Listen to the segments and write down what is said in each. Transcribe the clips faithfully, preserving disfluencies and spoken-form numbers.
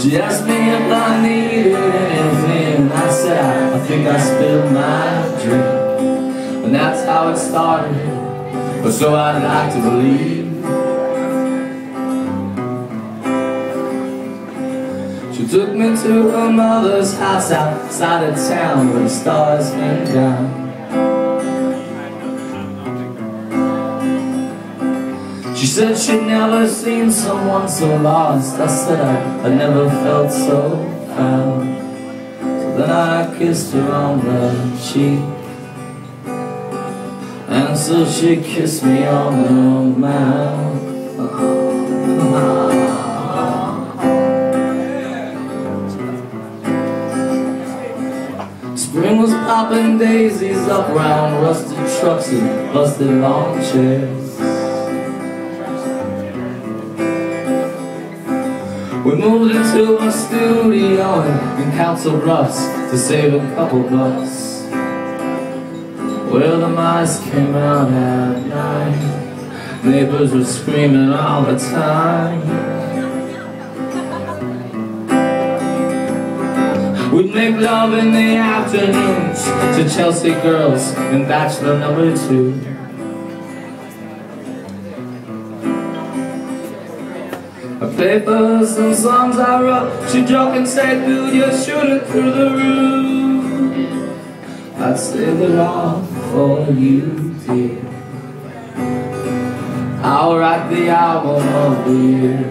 She asked me if I needed anything, and I said I, I think I spilled my drink. And that's how it started, or so I'd like to believe. She took me to her mother's house outside of town where the stars came down. She said she'd never seen someone so lost. I said I, I never felt so found. So then I kissed her on the cheek, and so she kissed me on the mouth. Spring was popping daisies up round rusted trucks and busted lawn chairs. We moved into a studio in Council Bluffs to save a couple bucks, where the mice came out at night. Neighbors were screaming all the time. We'd make love in the afternoons to Chelsea girls in Bachelor number two. I played for her some songs I wrote. She joke and say, dude, you're shooting through the roof. I'd save it all for you, dear. I'll write the album of the year.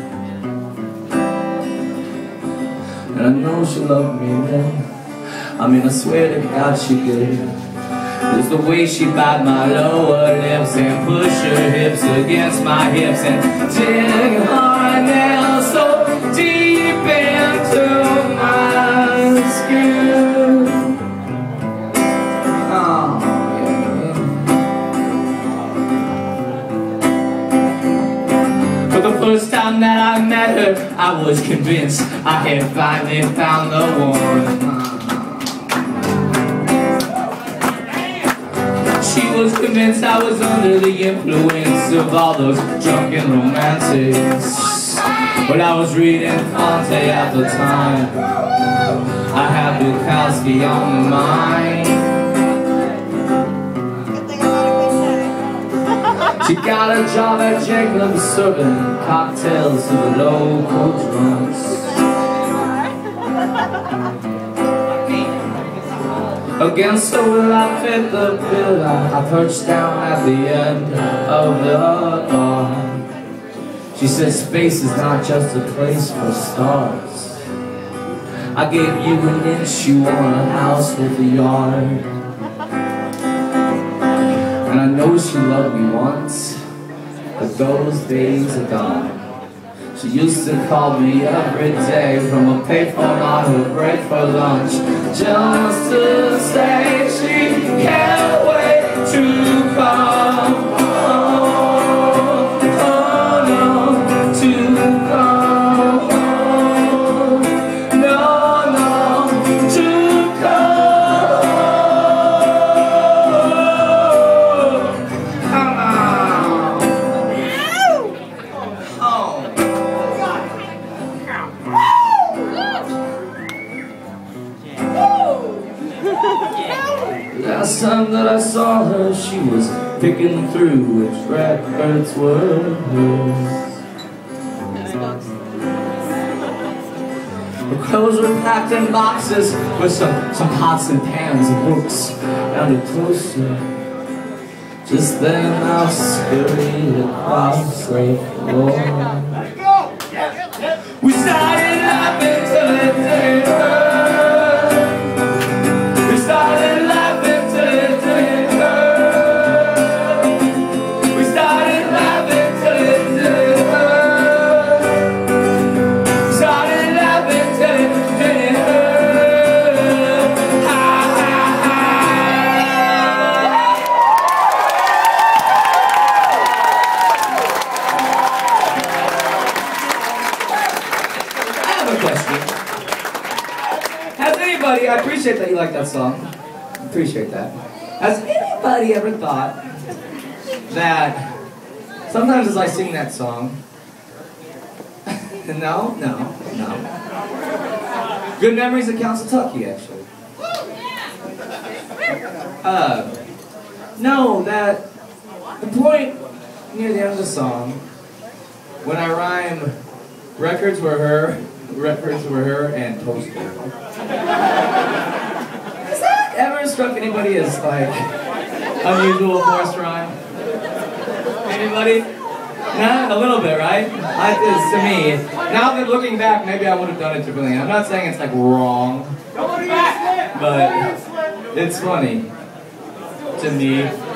And I know she loved me then. I mean, I swear to God she did. It's the way she bite my lower lips and push her hips against my hips and dig her nails so deep into my skin. Oh, yeah. For the first time that I met her, I was convinced I had finally found the one. She was convinced I was under the influence of all those drunken romantics. But I was reading Fonte at the time. I had Bukowski on my mind. She got a job at Jacob's serving cocktails to the local drunks. Against the will I fit the bill. I, I perched down at the end of the bar. She said space is not just a place for stars. I gave you an inch, you want a house with a yard. And I know she loved me once, but those days are gone. She used to call me every day from a payphone on her break for lunch, just to say she can't wait to come home, oh no, to come home, no, no, to come home, come on, home. Last time that I saw her, she was picking through which records were hers. Her clothes were packed in boxes with some, some pots and pans and books and a toaster. Just then I scurried across the floor. We started laughing till it didn't hurt. We started laughing till it didn't hurt. We started laughing till it didn't hurt. We started laughing till it didn't hurt. Ha ha I have a question. Has anybody, I appreciate that you like that song. Appreciate that. Has anybody ever thought that sometimes as I sing that song, no, no. No. Good memories of council-tucky, actually. Uh, no, that, the point near the end of the song, when I rhyme, records were her, records were her, and toaster. Has that ever struck anybody as, like, unusual forced rhyme? Anybody? Nah, a little bit, right? Like this, to me. Now that looking back, maybe I would have done it differently. I'm not saying it's, like, wrong, but it's funny to me.